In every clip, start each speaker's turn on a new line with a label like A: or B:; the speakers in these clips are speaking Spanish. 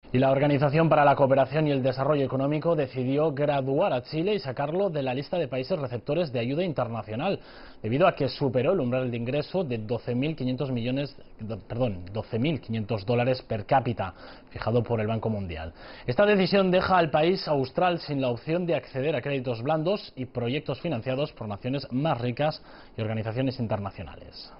A: Y la Organización para la Cooperación y el Desarrollo Económico decidió graduar a Chile y sacarlo de la lista de países receptores de ayuda internacional, debido a que superó el umbral de ingreso de 12.500 dólares per cápita, fijado por el Banco Mundial. Esta decisión deja al país austral sin la opción de acceder a créditos blandos y proyectos financiados por naciones más ricas y organizaciones internacionales.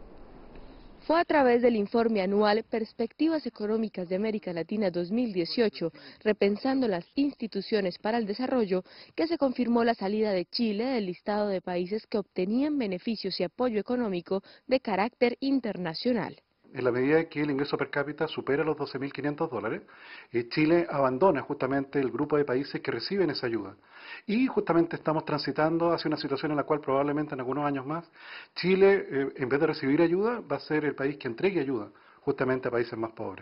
B: Fue a través del informe anual Perspectivas Económicas de América Latina 2018, repensando las instituciones para el desarrollo, que se confirmó la salida de Chile del listado de países que obtenían beneficios y apoyo económico de carácter internacional.
C: En la medida que el ingreso per cápita supera los 12.500 dólares, Chile abandona justamente el grupo de países que reciben esa ayuda. Y justamente estamos transitando hacia una situación en la cual probablemente en algunos años más, Chile, en vez de recibir ayuda, va a ser el país que entregue ayuda justamente a países más pobres.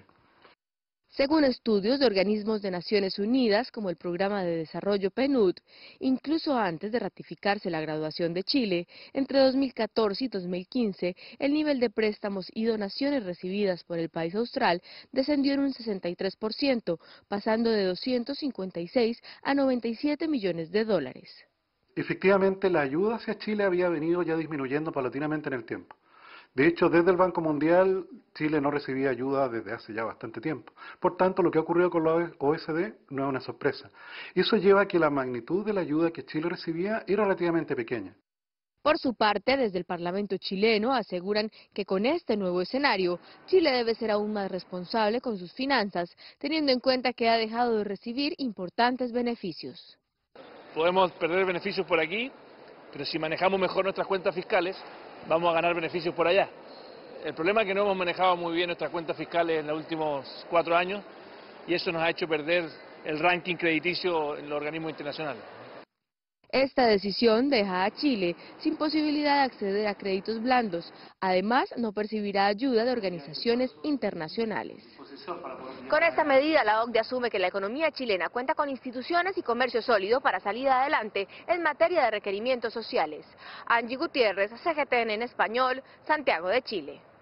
B: Según estudios de organismos de Naciones Unidas, como el Programa de Desarrollo PNUD, incluso antes de ratificarse la graduación de Chile, entre 2014 y 2015, el nivel de préstamos y donaciones recibidas por el país austral descendió en un 63%, pasando de 256 a 97 millones de dólares.
C: Efectivamente, la ayuda hacia Chile había venido ya disminuyendo paulatinamente en el tiempo. De hecho, desde el Banco Mundial, Chile no recibía ayuda desde hace ya bastante tiempo. Por tanto, lo que ha ocurrido con la OECD no es una sorpresa. Eso lleva a que la magnitud de la ayuda que Chile recibía era relativamente pequeña.
B: Por su parte, desde el Parlamento chileno aseguran que con este nuevo escenario, Chile debe ser aún más responsable con sus finanzas, teniendo en cuenta que ha dejado de recibir importantes beneficios.
D: Podemos perder beneficios por aquí, pero si manejamos mejor nuestras cuentas fiscales, vamos a ganar beneficios por allá. El problema es que no hemos manejado muy bien nuestras cuentas fiscales en los últimos 4 años y eso nos ha hecho perder el ranking crediticio en los organismos internacionales.
B: Esta decisión deja a Chile sin posibilidad de acceder a créditos blandos. Además, no percibirá ayuda de organizaciones internacionales. Con esta medida, la OCDE asume que la economía chilena cuenta con instituciones y comercio sólido para salir adelante en materia de requerimientos sociales. Angie Gutiérrez, CGTN en español, Santiago de Chile.